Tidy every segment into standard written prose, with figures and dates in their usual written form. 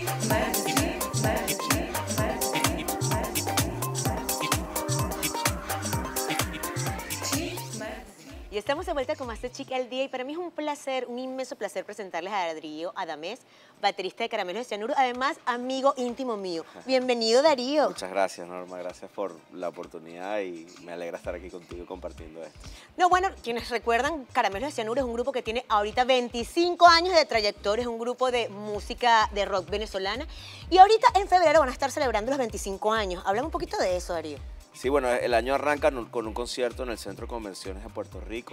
Y estamos de vuelta con Master Chic al día y para mí es un placer, un inmenso placer presentarles a Darío Adamés, baterista de Caramelos de Cianuro, además amigo íntimo mío. Bienvenido, Darío. Muchas gracias, Norma, gracias por la oportunidad y me alegra estar aquí contigo compartiendo esto. No, bueno, quienes recuerdan, Caramelos de Cianuro es un grupo que tiene ahorita 25 años de trayectoria, es un grupo de música de rock venezolana y ahorita en febrero van a estar celebrando los 25 años. Háblame un poquito de eso, Darío. Sí, bueno, el año arranca con un concierto en el Centro de Convenciones de Puerto Rico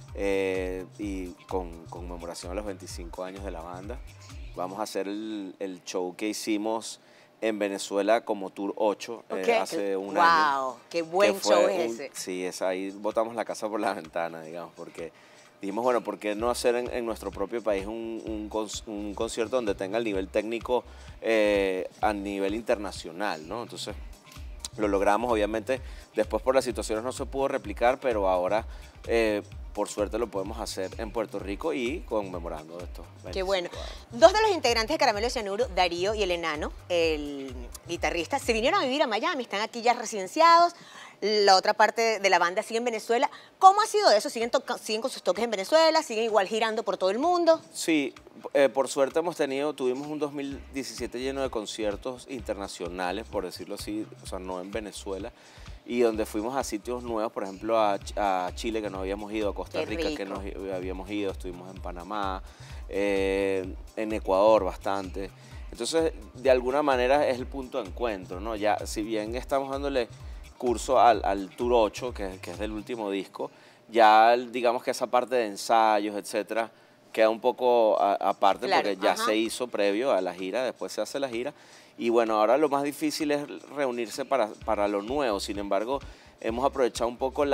y con conmemoración a los 25 años de la banda. Vamos a hacer el show que hicimos en Venezuela como Tour 8 hace un año. ¡Wow! ¡Qué buen show es ese! Sí, ahí botamos la casa por la ventana, digamos, porque dijimos, bueno, ¿por qué no hacer en nuestro propio país un concierto donde tenga el nivel técnico a nivel internacional, ¿no? Entonces lo logramos, obviamente, después por las situaciones no se pudo replicar, pero ahora por suerte lo podemos hacer en Puerto Rico y conmemorando esto. Qué bueno. Dos de los integrantes de Caramelos de Cianuro, Darío y el enano, el guitarrista, se vinieron a vivir a Miami, están aquí ya residenciados. La otra parte de la banda sigue en Venezuela. ¿Cómo ha sido eso? ¿Siguen con sus toques en Venezuela? ¿Siguen igual girando por todo el mundo? Sí, por suerte tuvimos un 2017 lleno de conciertos internacionales, por decirlo así, o sea, no en Venezuela, y donde fuimos a sitios nuevos, por ejemplo a Chile, que no habíamos ido, a Costa Rica, que no habíamos ido, estuvimos en Panamá, en Ecuador bastante. Entonces, de alguna manera es el punto de encuentro, ¿no? Ya, si bien estamos dándole curso al Tour 8, que es del último disco, ya digamos que esa parte de ensayos, etcétera, queda un poco aparte, claro, porque ya se hizo previo a la gira, después se hace la gira, y bueno, ahora lo más difícil es reunirse para lo nuevo. Sin embargo, hemos aprovechado un poco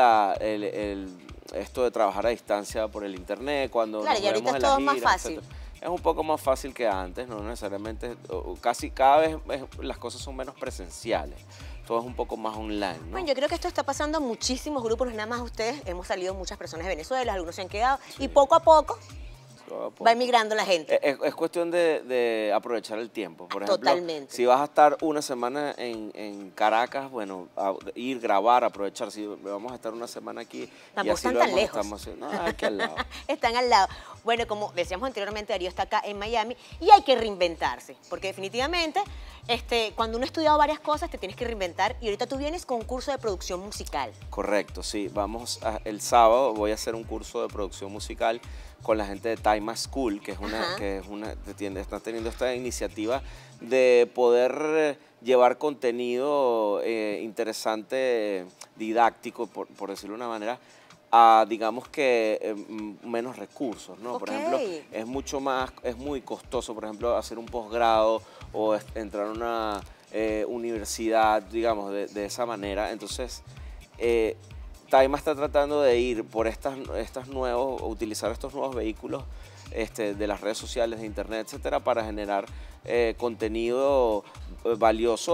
esto de trabajar a distancia por el internet, cuando claro, nos y ahorita vemos es en la todo gira, más fácil. etcétera. Es un poco más fácil que antes, no necesariamente, casi cada vez las cosas son menos presenciales, todo es un poco más online, ¿no? Bueno, yo creo que esto está pasando a muchísimos grupos, no es nada más ustedes, hemos salido muchas personas de Venezuela, algunos se han quedado, sí, y poco a poco va emigrando la gente. Es cuestión de aprovechar el tiempo. Por ejemplo, totalmente. Si vas a estar una semana en Caracas, bueno, ir, grabar, aprovechar. Si vamos a estar una semana aquí tampoco y así están lo tan vamos, lejos. estamos haciendo, aquí al lado. Están al lado. Bueno, como decíamos anteriormente, Darío está acá en Miami y hay que reinventarse, porque definitivamente cuando uno ha estudiado varias cosas te tienes que reinventar y ahorita tú vienes con un curso de producción musical. Correcto, sí. El sábado voy a hacer un curso de producción musical con la gente de Time School, que está teniendo esta iniciativa de poder llevar contenido interesante, didáctico, por decirlo de una manera, a, digamos que, menos recursos, ¿no? Okay. Por ejemplo, es muy costoso, por ejemplo, hacer un posgrado o entrar a una universidad, digamos, de esa manera. Entonces, Taima está tratando de ir por utilizar estos nuevos vehículos de las redes sociales, de internet, etcétera, para generar contenido valioso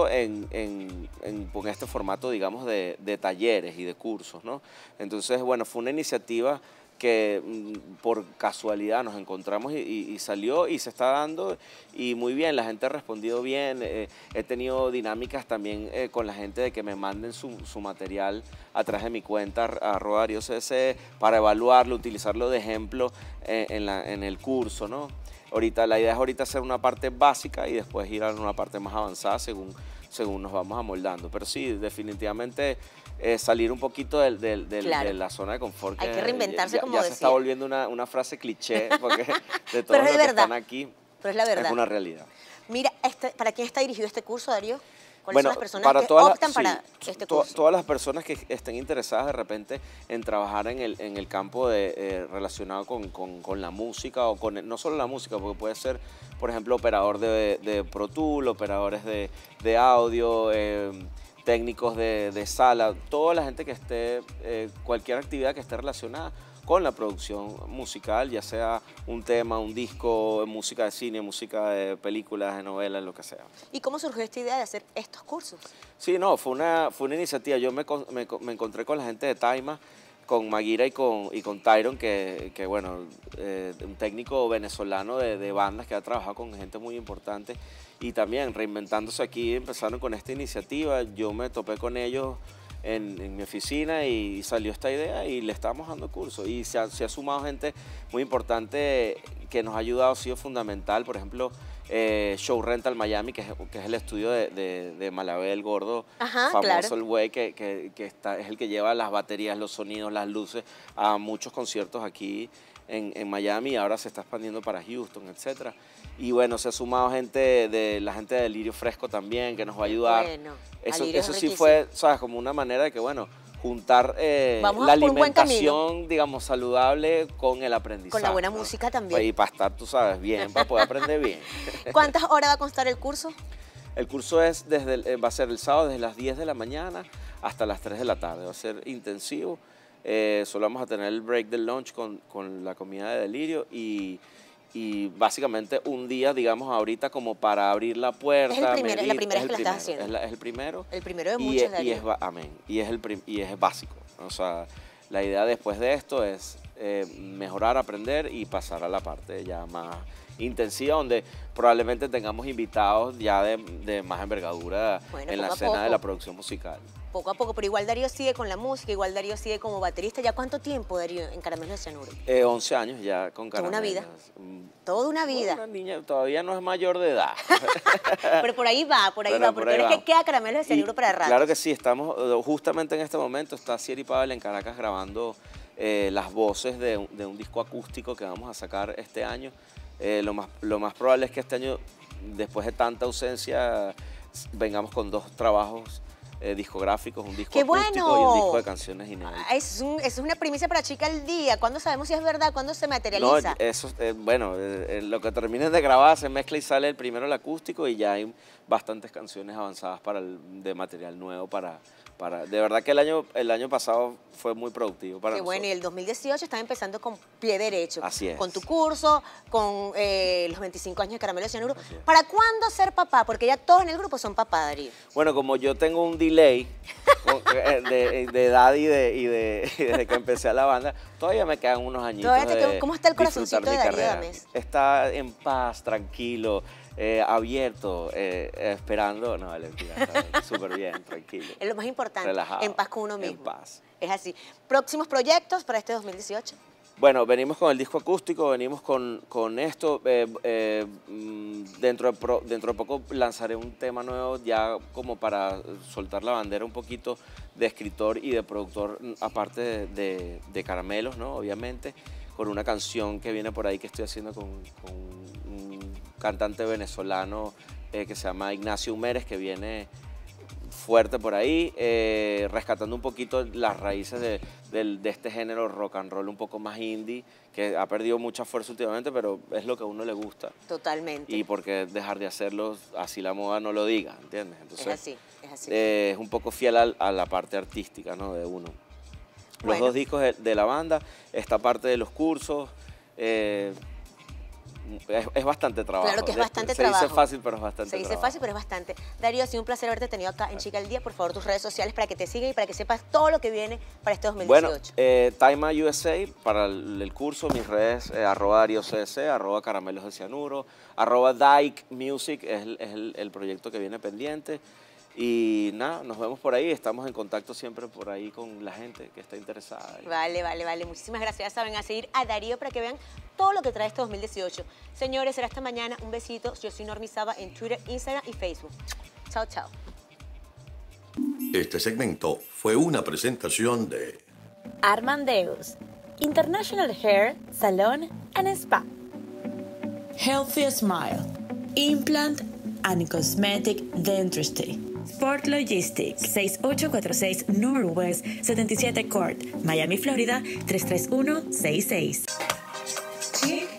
con este formato, digamos, de talleres y de cursos, ¿no? Entonces, bueno, fue una iniciativa que por casualidad nos encontramos y salió y se está dando y muy bien, la gente ha respondido bien. He tenido dinámicas también con la gente de que me manden su material a través de mi cuenta @DarioCC para evaluarlo, utilizarlo de ejemplo en el curso, ¿no? La idea es hacer una parte básica y después ir a una parte más avanzada según nos vamos amoldando. Pero sí, definitivamente salir un poquito de la zona de confort. Hay que reinventarse, como ya decía. Se está volviendo una frase cliché, porque de todos los que están aquí, pero es la verdad. Es una realidad. Mira, ¿para quién está dirigido este curso, Darío? ¿Cuáles son las personas que optan para este curso? Todas las personas que estén interesadas de repente en trabajar en el campo relacionado con la música o no solo la música, porque puede ser, por ejemplo, operador de Pro Tool, operadores de audio, técnicos de sala, toda la gente que esté, cualquier actividad que esté relacionada con la producción musical, ya sea un tema, un disco, música de cine, música de películas, de novelas, lo que sea. ¿Y cómo surgió esta idea de hacer estos cursos? Sí, no, fue una iniciativa. Yo me encontré con la gente de Taima, con Maguira y con Tyron, que bueno, un técnico venezolano de bandas que ha trabajado con gente muy importante y también reinventándose aquí, empezaron con esta iniciativa. Yo me topé con ellos en mi oficina y salió esta idea y le estamos dando curso. Y se ha sumado gente muy importante que nos ha ayudado, ha sido fundamental. Por ejemplo, Show Rental Miami, que es el estudio de Malabé el Gordo, famoso, claro. El güey que es el que lleva las baterías, los sonidos, las luces a muchos conciertos aquí en Miami, y ahora se está expandiendo para Houston, etc. Y bueno, se ha sumado la gente de Lirio Fresco también, que nos va a ayudar. Bueno, eso sí fue, ¿sabes? Como una manera de que, bueno, juntar la alimentación, digamos, saludable con el aprendizaje. Con la buena música también. Y para estar, tú sabes, bien, para poder aprender bien. ¿Cuántas horas va a constar el curso? El curso va a ser el sábado desde las 10 de la mañana hasta las 3 de la tarde. Va a ser intensivo. Solo vamos a tener el break del lunch con la comida de Delirio y básicamente un día, digamos, ahorita como para abrir la puerta. Es la primera vez que la estás haciendo. Es el primero. El primero de muchos, amén. Y es básico. O sea, la idea después de esto es mejorar, aprender y pasar a la parte ya más intensiva, donde probablemente tengamos invitados ya de más envergadura en la escena de la producción musical. Poco a poco, pero igual Darío sigue con la música, igual Darío sigue como baterista. ¿Ya cuánto tiempo, Darío, en Caramelos de Cianuro? 11 años ya con Caramelos. Toda una vida. Toda una vida. Una niña todavía no es mayor de edad. Pero por ahí va, porque ahora es que queda Caramelos de Cianuro para rato. Claro que sí, estamos justamente en este momento, está Sierra y Pavel en Caracas grabando las voces de un disco acústico que vamos a sacar este año. Lo más probable es que este año, después de tanta ausencia, vengamos con 2 trabajos discográficos, un disco acústico y un disco de canciones inéditas. Es una primicia para Chica al Día. ¿Cuándo sabemos si es verdad? ¿Cuándo se materializa? No, eso, bueno, lo que terminen de grabar se mezcla y sale primero el acústico y ya hay bastantes canciones avanzadas de material nuevo de verdad que el año pasado fue muy productivo para nosotros. Bueno, y el 2018 está empezando con pie derecho. Así es. Con tu curso, con los 25 años de Caramelos de Cianuro. ¿Para cuándo ser papá? Porque ya todos en el grupo son papá, Darío. Bueno, como yo tengo un delay de edad y desde que empecé a la banda, todavía me quedan unos añitos. ¿Cómo está el corazoncito de Darío Dames? Está en paz, tranquilo. Abierto, esperando, no, vale, está súper bien, tranquilo. Es lo más importante, relajado, en paz con uno mismo. En paz. Es así. ¿Próximos proyectos para este 2018? Bueno, venimos con el disco acústico, venimos con esto. Dentro de poco lanzaré un tema nuevo ya como para soltar la bandera un poquito de escritor y de productor, aparte de Caramelos, ¿no? Obviamente, con una canción que viene por ahí que estoy haciendo con un cantante venezolano que se llama Ignacio Humérez, que viene fuerte por ahí, rescatando un poquito las raíces de este género rock and roll un poco más indie, que ha perdido mucha fuerza últimamente, pero es lo que a uno le gusta. Totalmente. Y porque dejar de hacerlo, así la moda no lo diga, ¿entiendes? Entonces, es así, es así. Es un poco fiel a la parte artística, ¿no? De uno. Los 2 discos de la banda, esta parte de los cursos, es bastante trabajo. Claro que es bastante trabajo. Se dice fácil, pero es bastante trabajo. Se dice fácil, pero es bastante. Darío, ha sido un placer haberte tenido acá en Chica al Día. Por favor, tus redes sociales para que te sigan y para que sepas todo lo que viene para este 2018. Bueno, Taima USA para el curso, mis redes, @DarioCS, @Caramelos de Cianuro, @Dyke Music es el proyecto que viene pendiente. Y nada, nos vemos por ahí, estamos en contacto siempre por ahí con la gente que está interesada. Vale. Muchísimas gracias. Ya saben, a seguir a Darío para que vean todo lo que trae este 2018. Señores, será hasta mañana. Un besito. Yo soy Normi Saba en Twitter, Instagram y Facebook. Chao, chao. Este segmento fue una presentación de Armandeus, International Hair, Salon and Spa. Healthy Smile, Implant and Cosmetic Dentistry. Sport Logistics, 6846 Northwest 77 Court, Miami, Florida, 33166.